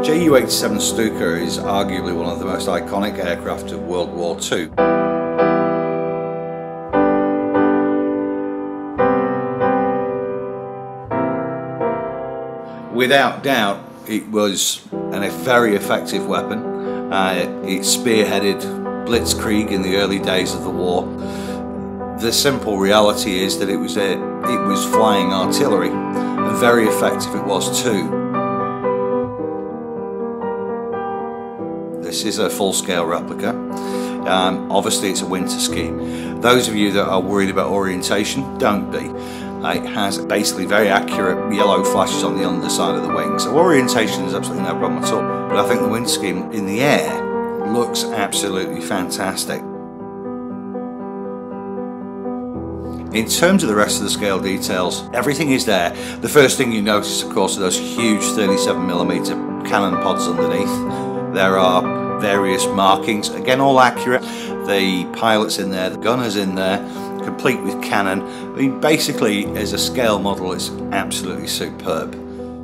Ju-87 Stuka is arguably one of the most iconic aircraft of World War II. Without doubt, it was a very effective weapon. It spearheaded Blitzkrieg in the early days of the war. The simple reality is that it was flying artillery, and very effective it was too. This is a full-scale replica. Obviously it's a winter scheme. Those of you that are worried about orientation, don't be. It has basically very accurate yellow flashes on the underside of the wing, so orientation is absolutely no problem at all. But I think the winter scheme in the air looks absolutely fantastic. In terms of the rest of the scale details, everything is there. The first thing you notice, of course, are those huge 37mm cannon pods underneath. There are various markings, again all accurate. The pilot's in there, the gunner's in there, complete with cannon. I mean, basically, as a scale model, it's absolutely superb.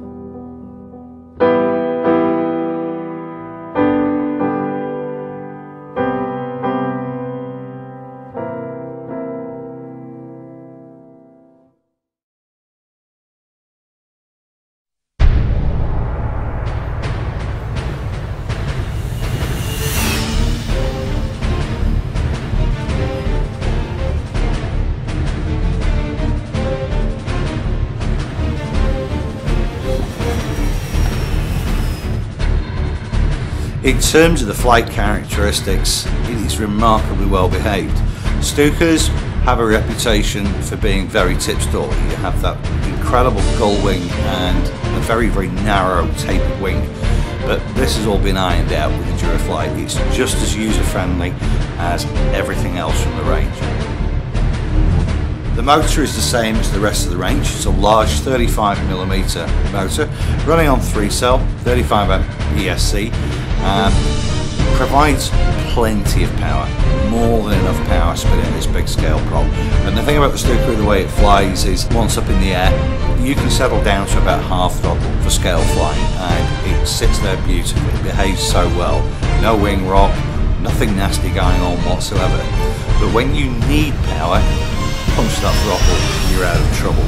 In terms of the flight characteristics, it is remarkably well behaved. Stukas have a reputation for being very tipstall. You have that incredible gull wing and a very, very narrow tapered wing. But this has all been ironed out with the Duraflight. It's just as user-friendly as everything else from the range. The motor is the same as the rest of the range. It's a large 35mm motor running on 3-cell, 35 amp ESC. Provides plenty of power, more than enough power to spin in this big scale prop. And the thing about the Stuka, the way it flies, is once up in the air, you can settle down to about half throttle for scale flying, and it sits there beautifully. It behaves so well. No wing rock, nothing nasty going on whatsoever. But when you need power, punch that throttle, you're out of trouble.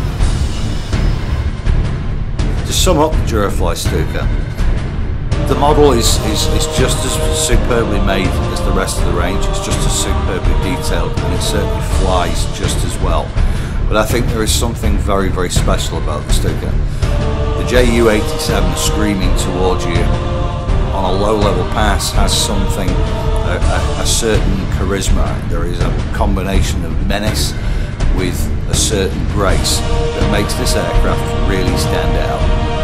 To sum up the Durafly Stuka, the model is just as superbly made as the rest of the range. It's just as superbly detailed, and it certainly flies just as well. But I think there is something very, very special about the Stuka. The Ju-87 screaming towards you on a low-level pass has something, a certain charisma. There is a combination of menace with a certain grace that makes this aircraft really stand out.